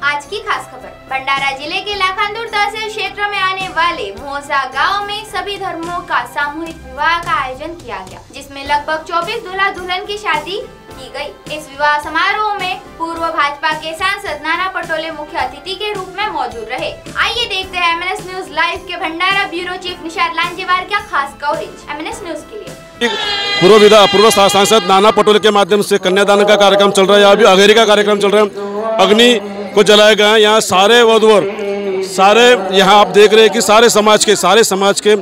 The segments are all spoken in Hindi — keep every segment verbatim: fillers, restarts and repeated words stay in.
आज की खास खबर। भंडारा जिले के लाखांदूर तहसील क्षेत्र में आने वाले मोहसा गांव में सभी धर्मों का सामूहिक विवाह का आयोजन किया गया, जिसमें लगभग चौबीस दूल्हा दुल्हन की शादी की गई। इस विवाह समारोह में पूर्व भाजपा के सांसद नाना पटोले मुख्य अतिथि के रूप में मौजूद रहे। आइए देखते हैं एमएनएस न्यूज लाइव के भंडारा ब्यूरो चीफ निशाद लांजेवार का खास कवरेज एमएनएस न्यूज के लिए। पूर्व विधा पूर्व सांसद नाना पटोले के माध्यम से कन्यादान का कार्यक्रम चल रहा है, अभी अगेरी का कार्यक्रम चल रहा है, अग्नि को जलाया गया है। यहाँ सारे वधूवर सारे यहाँ आप देख रहे हैं कि सारे समाज के सारे समाज के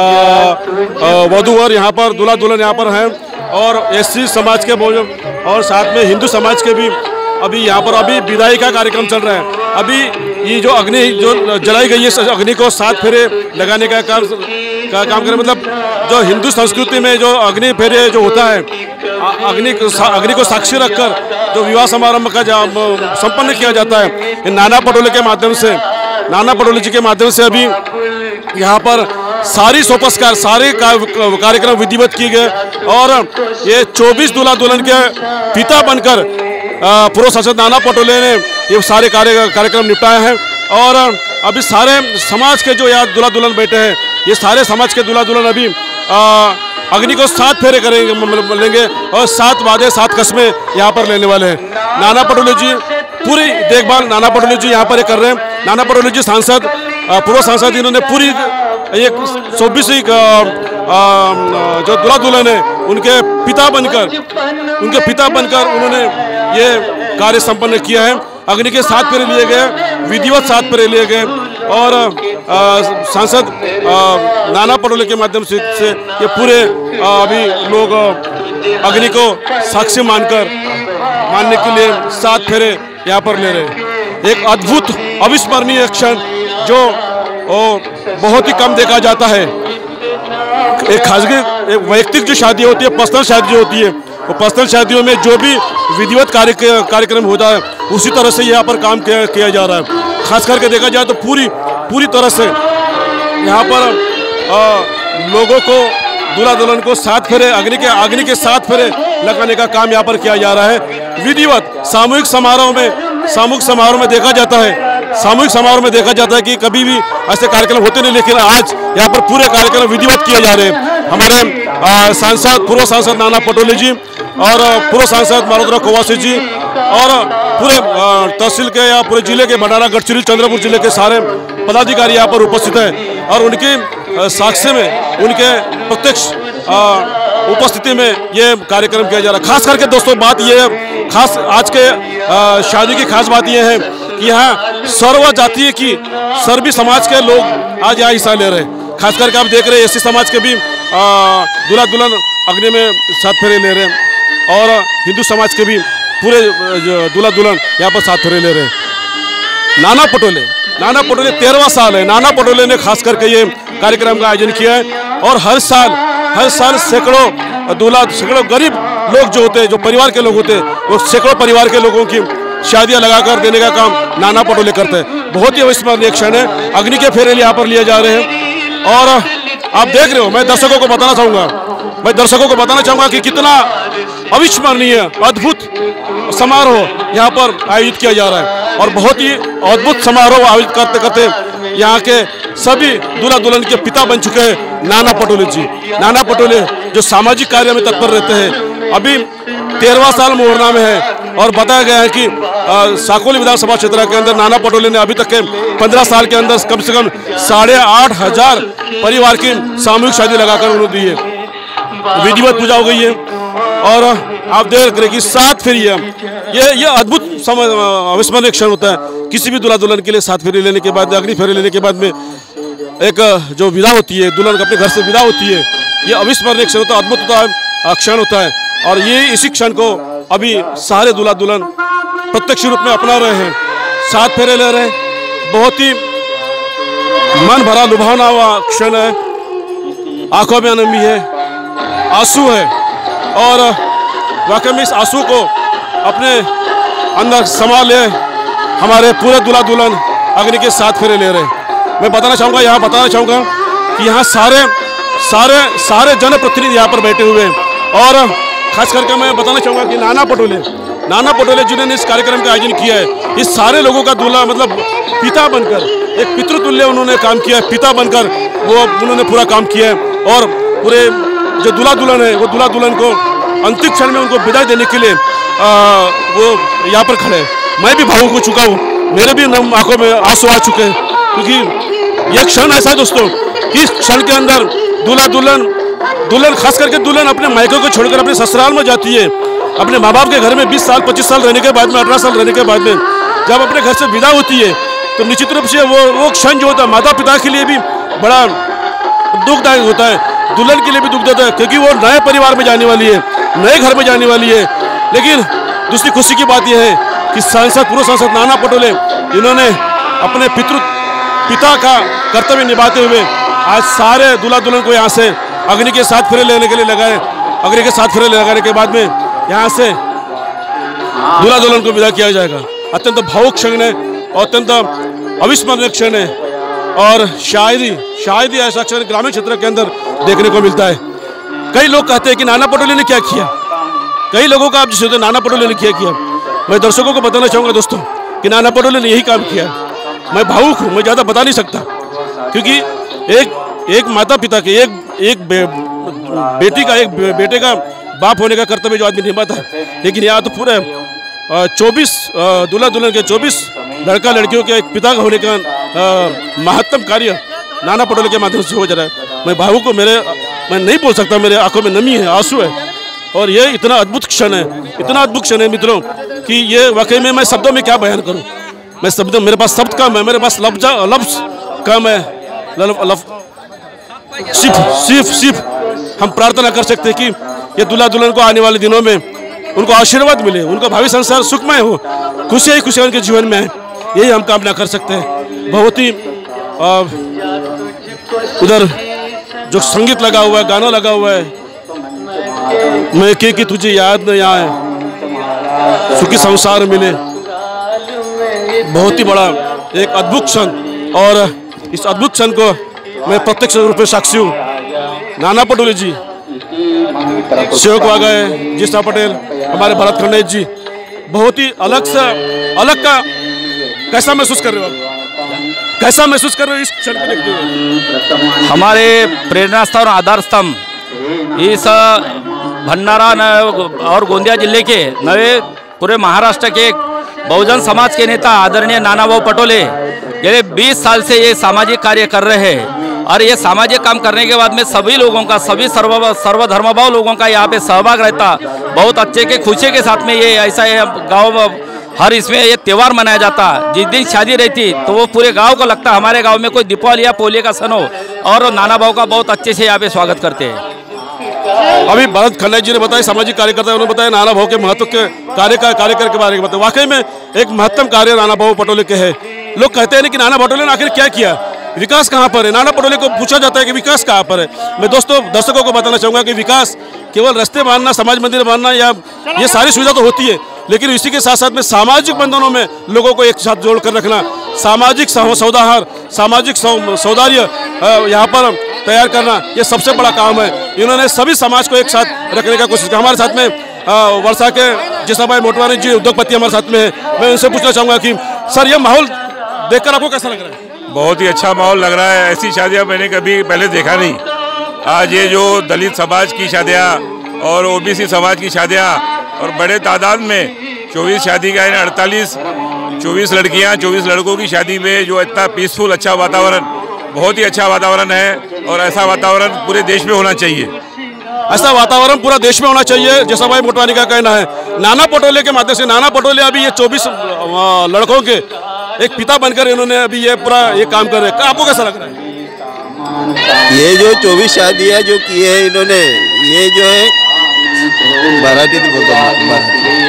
वधूवर यहाँ पर दूल्हा दुल्हन यहाँ पर हैं और एससी समाज के और साथ में हिंदू समाज के भी अभी यहाँ पर अभी विदाई का कार्यक्रम चल रहा है। अभी ये जो अग्नि जो जलाई गई है, अग्नि को सात फेरे लगाने का काम का काम करें। मतलब जो हिंदू संस्कृति में जो अग्नि फेरे जो होता है, अग्नि अग्नि को साक्षी रखकर जो विवाह समारंभ का संपन्न किया जाता है, नाना पटोले के माध्यम से नाना पटोले जी के माध्यम से अभी यहाँ पर सारी सोपस्कार सारे कार्यक्रम विधिवत किए गए और ये चौबीस दूल्हा दुल्हन के पिता बनकर पूर्व सांसद नाना पटोले ने ये सारे कार्य कार्यक्रम निपटाए हैं। और अभी सारे समाज के जो यहाँ दूल्हा दुल्हन बैठे हैं, ये सारे समाज के दूल्हा दुल्हन अभी अग्नि को सात फेरे करेंगे लेंगे और सात वादे सात कस्में यहाँ पर लेने वाले हैं। नाना पटोले जी पूरी देखभाल नाना पटोले जी यहाँ पर कर रहे हैं। नाना पटोले जी सांसद पूर्व सांसद, इन्होंने पूरी एक चौबीस जो दूल्हा दुल्हन है उनके पिता बनकर उनके पिता बनकर उन्होंने ये कार्य संपन्न किया है। अग्नि के सात फेरे लिए गए, विधिवत सात फेरे लिए गए और सांसद नाना पटोले के माध्यम से, से ये पूरे आ, अभी लोग अग्नि को साक्षी मानकर मानने के लिए सात फेरे यहाँ पर ले रहे हैं। एक अद्भुत अविस्मरणीय क्षण जो ओ, बहुत ही कम देखा जाता है। एक खासगी एक वैयक्तिक जो शादी होती है, पर्सनल शादी जो होती है, वो पर्सनल शादियों में जो भी विधिवत कार्य कार्यक्रम होता है उसी तरह से यहाँ पर काम किया, किया जा रहा है। खास करके देखा जाए तो पूरी पूरी तरह से यहाँ पर आ, लोगों को दूल्हा दुल्हन को सात फेरे अग्नि के अग्नि के सात फेरे लगाने का काम यहाँ पर किया जा रहा है। विधिवत सामूहिक समारोह में सामूहिक समारोह में देखा जाता है सामूहिक समारोह में देखा जाता है कि कभी भी ऐसे कार्यक्रम होते नहीं, लेकिन आज यहाँ पर पूरे कार्यक्रम विधिवत किए जा रहे हैं। हमारे सांसद पूर्व सांसद नाना पटोले जी और पूर्व सांसद मारोद्रा कोवासी जी और पूरे तहसील के या पूरे जिले के भंडारा गढ़चिरौली चंद्रपुर जिले के सारे पदाधिकारी यहाँ पर उपस्थित हैं और उनकी साक्ष्य में उनके प्रत्यक्ष उपस्थिति में ये कार्यक्रम किया जा रहा है। खास करके दोस्तों बात ये है, खास आज के शादी की खास बात ये है कि यहाँ सर्व जातीय की सर्वी समाज के लोग आज यहाँ हिस्सा ले रहे हैं। खास करके आप देख रहे हैं एससी समाज के भी दूल्हा दुल्हन अग्नि में सात फेरे ले रहे हैं और हिंदू समाज के भी पूरे दूल्हा दुल्हन यहाँ पर सात फेरे ले रहे हैं। नाना पटोले नाना पटोले तेरहवां साल है। नाना पटोले ने खास करके ये कार्यक्रम का आयोजन किया है और हर साल हर साल सैकड़ों दूल्हा सैकड़ों गरीब लोग जो होते हैं, जो परिवार के लोग होते हैं, वो सैकड़ों परिवार के लोगों की शादियां लगाकर देने का काम नाना पटोले करते हैं। बहुत ही अविस्मरणीय क्षण है। अग्नि के फेरे यहाँ पर लिए जा रहे हैं और आप देख रहे हो, मैं दर्शकों को बताना चाहूँगा मैं दर्शकों को बताना चाहूँगा कि कितना अविस्मरणीय अद्भुत समारोह यहाँ पर आयोजित किया जा रहा है और बहुत ही अद्भुत समारोह आयोजित करते करते यहाँ के सभी दूल्हा दुल्हन के पिता बन चुके हैं नाना पटोले जी। नाना पटोले जो सामाजिक कार्य में तत्पर रहते हैं, अभी तेरहवां साल मोहरना में है और बताया गया है कि साकोली विधानसभा क्षेत्र के अंदर नाना पटोले ने अभी तक के पंद्रह साल के अंदर कम से कम साढ़े आठ हजार परिवार की सामूहिक शादी लगाकर उन्होंने दी है। विधिवत पूजा हो गई है और आप देख रहे कि सात फेरी है। ये ये अद्भुत अविस्मरणीय क्षण होता है किसी भी दूल्हा दुल्हन के लिए। सात फेरी लेने के बाद, अग्नि फेरी लेने के बाद में एक जो विदा होती है, दुल्हन अपने घर से विदा होती है, ये अविस्मरणीय क्षण होता है, अद्भुत होता है क्षण होता है। और ये इसी क्षण को अभी सारे दूल्हा दुल्हन प्रत्यक्ष रूप में अपना रहे हैं, सात फेरे ले रहे हैं। बहुत ही मन भरा लुभावना हुआ क्षण है। आंखों में नमी है, आंसू है और वाकई में इस आंसू को अपने अंदर समा ले हमारे पूरे दूल्हा दुल्हन अग्नि के सात फेरे ले रहे हैं। मैं बताना चाहूँगा यहाँ बताना चाहूँगा कि यहाँ सारे सारे सारे जनप्रतिनिधि यहाँ पर बैठे हुए हैं और खास करके मैं बताना चाहूँगा कि नाना पटोले नाना पटोले जिन्होंने इस कार्यक्रम का आयोजन किया है, इस सारे लोगों का दूल्हा मतलब पिता बनकर, एक पितृतुल्य उन्होंने काम किया है, पिता बनकर वो उन्होंने पूरा काम किया है। और पूरे जो दूल्हा दुल्हन है वो दूल्हा दुल्हन को अंतिम क्षण में उनको विदाई देने के लिए आ, वो यहाँ पर खड़े हैं। मैं भी भावुक हो चुका हूँ, मेरे भी आंखों में आंसू आ चुके हैं, क्योंकि ये क्षण ऐसा है दोस्तों कि इस क्षण के अंदर दूल्हा दुल्हन दुल्हन खास करके दुल्हन अपने मायकों को छोड़कर अपने ससुराल में जाती है, अपने माँ बाप के घर में बीस साल पच्चीस साल रहने के बाद में, अठारह साल रहने के बाद में जब अपने घर से विदा होती है, तो निश्चित रूप से वो वो क्षण जो होता है माता पिता के लिए भी बड़ा दुखदायक होता है, दुल्हन के लिए भी दुखदायक है, क्योंकि वो नए परिवार में जाने वाली है, नए घर में जाने वाली है। लेकिन दूसरी खुशी की बात यह है कि सांसद पूर्व सांसद नाना पटोले इन्होंने अपने पितृ पिता का कर्तव्य निभाते हुए आज सारे दूल्हा दुल्हन को यहाँ से अग्नि के साथ फेरे लेने के लिए लगाए। अग्नि के साथ फेरे लगाने के बाद में यहाँ से दूल्हा दुल्हन को विदा किया जाएगा। अत्यंत भावुक क्षण है, अत्यंत अविस्मरणीय क्षण है, और शायद ही शायद ही ऐसा क्षण ग्रामीण क्षेत्र के अंदर देखने को मिलता है। कई लोग कहते हैं कि नाना पटोले ने क्या किया, कई लोगों का आप जिसे नाना पटोले ने क्या किया। मैं दर्शकों को बताना चाहूँगा दोस्तों कि नाना पटोले ने यही काम किया। मैं भावुक हूँ, मैं ज़्यादा बता नहीं सकता, क्योंकि एक एक माता पिता के एक एक बे, बेटी का एक बेटे का बाप होने का कर्तव्य जो आदमी निभाता है, लेकिन यहाँ तो पूरे चौबीस दूल्हा दुल्हन के चौबीस लड़का लड़कियों के एक पिता होने का महत्तम कार्य नाना पटोले के माध्यम से हो जा रहा है। मैं भावुक को मेरे मैं नहीं बोल सकता, मेरे आंखों में नमी है, आंसू है, और ये इतना अद्भुत क्षण है, इतना अद्भुत क्षण है मित्रों कि ये वाकई में मैं शब्दों में क्या बयान करूं। मैं शब्दों मेरे पास शब्द कम है, मेरे पास लफ्ज लफ्ज कम है, सिर्फ सिर्फ सिर्फ हम प्रार्थना कर सकते हैं कि ये दूल्हा दुल्हन को आने वाले दिनों में उनको आशीर्वाद मिले, उनका भावी संसार सुखमय हो, खुशियाँ ही खुशियाँ उनके जीवन में है, यही हम कामना कर सकते हैं। बहुत ही उधर जो संगीत लगा हुआ है, गाना लगा हुआ है, मैं के कि तुझे याद नहीं आए, सुखी संसार मिले, बहुत ही बड़ा एक अद्भुत क्षण, और इस अद्भुत क्षण को मैं प्रत्यक्ष रूप में साक्षी हूँ। नाना पटोले जी, सेवक वागए, जिस्ता पटेल, हमारे भरत खंडेज जी, बहुत ही अलग सा अलग का कैसा महसूस कर रहे हो आप, कैसा महसूस कर रहे हो इस क्षण को देखते हुए? हमारे प्रेरणा स्तंभ और आधार स्तंभ इस भंडारा और गोंदिया जिले के नए पूरे महाराष्ट्र के बहुजन समाज के नेता आदरणीय नाना भाऊ पटोले ये बीस साल से ये सामाजिक कार्य कर रहे हैं, और ये सामाजिक काम करने के बाद में सभी लोगों का, सभी सर्व सर्वधर्मभाव लोगों का यहाँ पे सहभाग रहता, बहुत अच्छे के खुशी के साथ में ये ऐसा गाँव हर इसमें ये त्यौहार मनाया जाता। जिस दिन शादी रहती तो वो पूरे गांव को लगता हमारे गांव में कोई दीपावली या पोलियो का सन हो, और नाना भाऊ का बहुत अच्छे से यहाँ पे स्वागत करते हैं। अभी भरत खंडेज जी ने बताया, सामाजिक कार्यकर्ता उन्होंने बताया नाना भाऊ के महत्व के कार्य का कार्यकर के बारे में बताया। वाकई में एक महत्तम कार्य नाना भाऊ पटोले के है। लोग कहते हैं कि नाना पटोले ने आखिर क्या किया, विकास कहाँ पर है। नाना पटोले को पूछा जाता है कि विकास कहाँ पर है। मैं दोस्तों दर्शकों को बताना चाहूँगा कि विकास केवल रास्ते बांधना, समाज मंदिर बांधना या ये सारी सुविधा तो होती है, लेकिन इसी के साथ साथ में सामाजिक बंधनों में लोगों को एक साथ जोड़ कर रखना, सामाजिक सौदाहार, सामाजिक सौदार्य यहाँ पर तैयार करना, ये सबसे बड़ा काम है। इन्होंने सभी समाज को एक साथ रखने का कोशिश किया। हमारे साथ में वर्षा के जिस्ता भाई मोटवानी जी उद्योगपति हमारे साथ में है। मैं उनसे पूछना चाहूँगा कि सर ये माहौल देखकर आपको कैसा लग रहा है? बहुत ही अच्छा माहौल लग रहा है। ऐसी शादियाँ मैंने कभी पहले देखा नहीं। आज ये जो दलित समाज की शादियाँ और ओबीसी समाज की शादियाँ और बड़े तादाद में चौबीस शादी का है, अड़तालीस चौबीस लड़कियाँ चौबीस लड़कों की शादी में जो इतना पीसफुल अच्छा वातावरण, बहुत ही अच्छा वातावरण है, और ऐसा वातावरण पूरे देश में होना चाहिए। ऐसा वातावरण पूरा देश में होना चाहिए, जैसा भाई मोटवानी का कहना है। नाना पटोले के माध्यम से, नाना पटोले अभी ये चौबीस लड़कों के एक पिता बनकर इन्होंने अभी ये पूरा ये काम कर रहे हैं। आपको कैसा लग रहा है? ये जो चौबीस शादियाँ जो की है इन्होंने, ये जो है मराठीत बोलतो,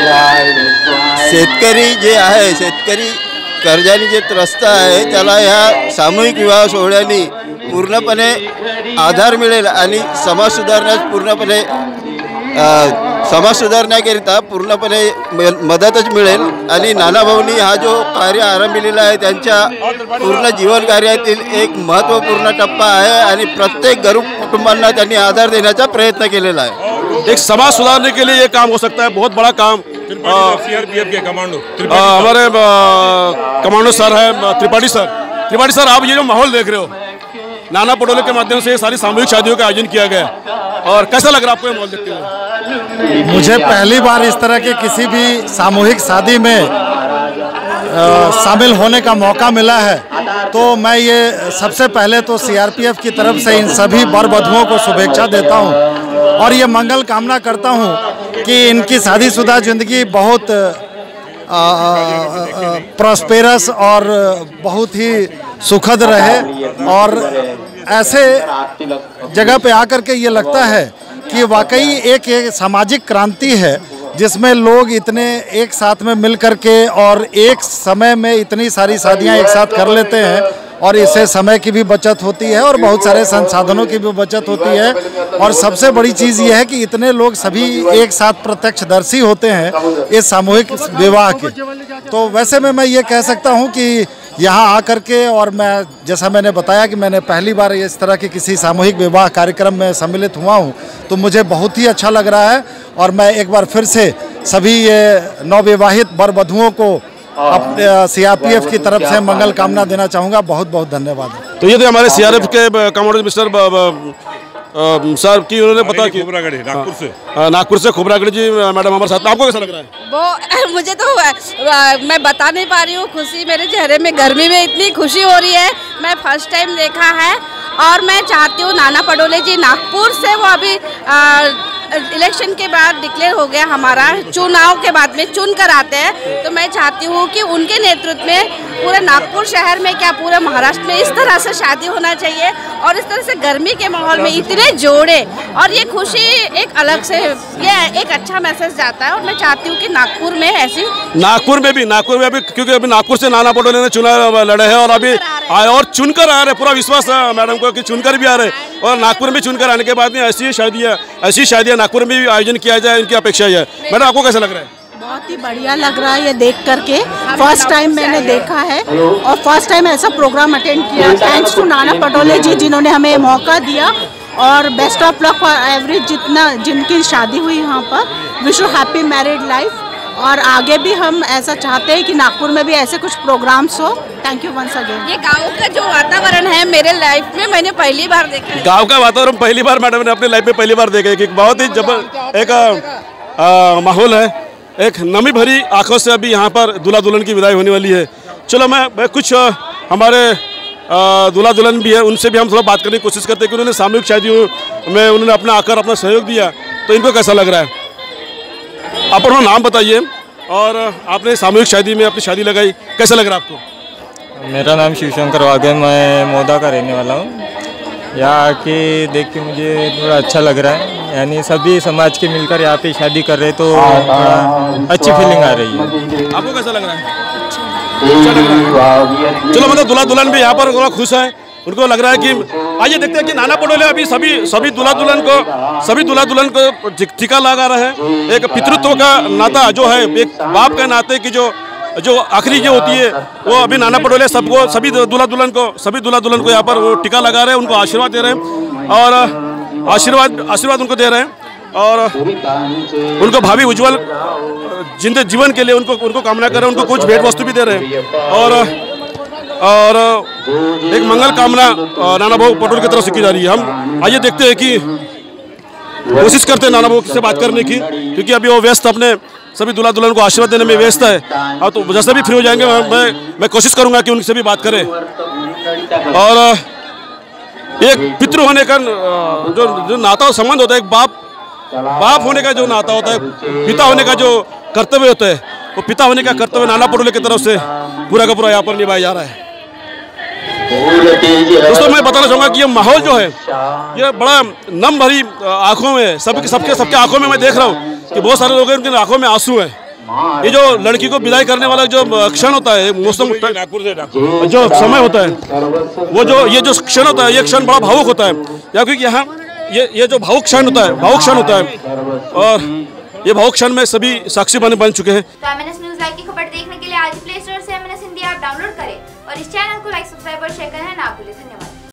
शेतकरी जे आहे, शेतकरी कर्जाने जे त्रस्त आहे त्याला ह्या सामूहिक विवाह सोहळ्याने पूर्णपणे आधार मिळेल आणि समाज सुधारण्यास पूर्णपणे समाज सुधारण्याकरिता पूर्णपणे मदतच मिळेल। आणि नाना भाऊंनी हा जो कार्य आरंभिलेला आहे त्यांच्या पूर्ण जीवन कार्यातील एक महत्त्वपूर्ण टप्पा आहे आणि प्रत्येक गरीब कुटुंबांना त्यांनी आधार देण्याचा प्रयत्न केलेला आहे। एक समाज सुधारने के लिए ये काम हो सकता है, बहुत बड़ा काम सीआरपीएफ के कमांडो हमारे कमांडो सर है त्रिपाठी सर। त्रिपाठी सर, आप ये जो माहौल देख रहे हो, नाना पटोले के माध्यम से ये सारी सामूहिक शादियों का आयोजन किया गया, और कैसा लग रहा है आपको ये माहौल देखते हुए? मुझे पहली बार इस तरह के किसी भी सामूहिक शादी में शामिल होने का मौका मिला है, तो मैं ये सबसे पहले तो सीआरपीएफ की तरफ से इन सभी वर वधुओं को शुभेच्छा देता हूं, और ये मंगल कामना करता हूं कि इनकी शादीशुदा ज़िंदगी बहुत प्रॉस्पेरस और बहुत ही सुखद रहे। और ऐसे जगह पे आकर के ये लगता है कि वाकई एक, एक सामाजिक क्रांति है, जिसमें लोग इतने एक साथ में मिल कर के और एक समय में इतनी सारी शादियां एक साथ कर लेते हैं, और इससे समय की भी बचत होती है और बहुत सारे संसाधनों की भी बचत होती है। और सबसे बड़ी चीज़ ये है कि इतने लोग सभी एक साथ प्रत्यक्षदर्शी होते हैं इस सामूहिक विवाह के। तो वैसे में मैं ये कह सकता हूँ कि यहाँ आकर के, और मैं जैसा मैंने बताया कि मैंने पहली बार इस तरह के किसी सामूहिक विवाह कार्यक्रम में सम्मिलित हुआ हूँ, तो मुझे बहुत ही अच्छा लग रहा है। और मैं एक बार फिर से सभी ये नवविवाहित वर वधुओं को अपने सीआरपीएफ की तरफ से मंगल कामना देना चाहूँगा। बहुत बहुत धन्यवाद। तो ये थे हमारे सीआरपीएफ के कमांडो मिस्टर सर की, उन्होंने पता कि खोबरागढ़ी नागपुर से नागपुर से खोबरागढ़ी जी मैडम हमारे साथ। आपको कैसा लग रहा है? वो मुझे तो मैं बता नहीं पा रही हूँ, खुशी मेरे चेहरे में, गर्मी में इतनी खुशी हो रही है। मैं फर्स्ट टाइम देखा है, और मैं चाहती हूँ नाना पटोले जी नागपुर से, वो अभी आ, इलेक्शन के बाद डिक्लेयर हो गया, हमारा चुनाव के बाद में चुन कर आते हैं, तो मैं चाहती हूँ कि उनके नेतृत्व में पूरे नागपुर शहर में, क्या पूरे महाराष्ट्र में इस तरह से शादी होना चाहिए, और इस तरह से गर्मी के माहौल में इतने जोड़े, और ये खुशी एक अलग से, ये एक अच्छा मैसेज जाता है। और मैं चाहती हूँ कि नागपुर में ऐसी, नागपुर में भी नागपुर में भी क्योंकि अभी नागपुर से नाना पटोले ने चुनाव लड़े हैं, और अभी आए और चुनकर आ रहे, पूरा विश्वास है मैडम को कि चुनकर भी आ रहे, और नागपुर में चुनकर आने के बाद में ऐसी शादियाँ ऐसी शादियाँ नागपुर में भी आयोजन किया जाए, इनकी अपेक्षा है। मैडम, आपको कैसा लग रहा है? बहुत ही बढ़िया लग रहा है ये देख करके। फर्स्ट टाइम मैंने देखा है, और फर्स्ट टाइम ऐसा प्रोग्राम अटेंड किया। थैंक्स टू नाना पटोले जी, जिन्होंने हमें मौका दिया, और best of luck for every जितना जिनकी शादी हुई यहाँ पर। Wish you happy married life, और आगे भी हम ऐसा चाहते हैं कि नागपुर में भी ऐसे कुछ प्रोग्राम्स हो। Thank you once again. ये गांव का जो वातावरण है मेरे लाइफ में मैंने पहली बार देखा है। गांव का वातावरण पहली बार मैडम ने अपनी लाइफ में पहली बार देखा है कि बहुत ही जबर एक आ, माहौल है, एक नमी भरी आंखों से अभी यहाँ पर दूल्हा दुल्हन की विदाई होने वाली है। चलो मैं, मैं कुछ आ, हमारे दूल्हा दुल्हन भी है, उनसे भी हम थोड़ा बात करने की कोशिश करते हैं कि उन्होंने सामूहिक शादियों में उन्होंने अपना आकर अपना सहयोग दिया, तो इनको कैसा लग रहा है? आप अपना नाम बताइए, और आपने सामूहिक शादी में अपनी शादी लगाई, कैसा लग रहा है आपको? मेरा नाम शिवशंकर वाघे, मैं मोदा का रहने वाला हूँ। यहाँ आके देख के मुझे थोड़ा अच्छा लग रहा है, यानी सभी समाज के मिलकर यहाँ पे शादी कर रहे तो थोड़ा अच्छी फीलिंग आ रही है। आपको कैसा लग रहा है? अच्छा लग रहा है। चलो मतलब दूल्हा दुल्हन भी यहाँ पर थोड़ा खुश है, उनको लग रहा है कि आइए देखते हैं कि नाना पटोले अभी सभी सभी दूल्हा दुल्हन को सभी दूल्हा दुल्हन को टीका लगा रहे हैं। एक पितृत्व का नाता जो है, एक बाप के नाते की जो जो आखिरी जो होती है, वो अभी नाना पटोले सबको सभी दूल्हा दुल्हन को सभी दूल्हा दुल्हन को यहाँ पर वो टीका लगा रहे हैं, उनको आशीर्वाद दे रहे हैं, और आशीर्वाद आशीर्वाद उनको दे रहे हैं, और उनको भावी उज्जवल जिंदगी जीवन के लिए उनको उनको कामना कर रहे हैं, उनको कुछ भेंट वस्तु भी दे रहे हैं, और और एक मंगल कामना नाना भाऊ पटोले की तरफ से की जा रही है। हम आइए देखते हैं कि कोशिश करते हैं नाना भाऊ से बात करने की, क्योंकि अभी वो व्यस्त अपने सभी दूल्हा दुल्हन को आशीर्वाद देने में व्यस्त है। हाँ, तो जैसे भी फ्री हो जाएंगे मैं मैं कोशिश करूंगा कि उनसे भी बात करें। और एक पितृ होने का जो जो नाता और संबंध होता है, एक बाप बाप होने का जो नाता होता है, पिता होने का जो कर्तव्य होता है, वो पिता होने का कर्तव्य नाना पटोले की तरफ से पूरा का पूरा यहाँ पर निभाया जा रहा है। दोस्तों, मैं बताना चाहूँगा कि ये माहौल जो है, ये बड़ा नम भरी आंखों में, सबके सबके सबके आंखों में मैं देख रहा हूँ कि बहुत सारे लोग हैं, उनकी आंखों में आंसू है। ये जो लड़की को विदाई करने वाला जो क्षण होता है, मौसम जो समय होता है, वो जो ये जो क्षण होता है, ये क्षण बड़ा भावुक होता है, या क्योंकि यहाँ ये ये जो भावुक क्षण होता है भावुक क्षण होता है और ये भावुक क्षण में सभी साक्षी बन बन चुके हैं। तो एमएनएस न्यूज़ लाइव की खबर देखने के लिए आज प्ले स्टोर से एमएनएस हिंदी ऐप डाउनलोड करें, और इस चैनल को लाइक, सब्सक्राइब और शेयर करना ना भूलें। धन्यवाद।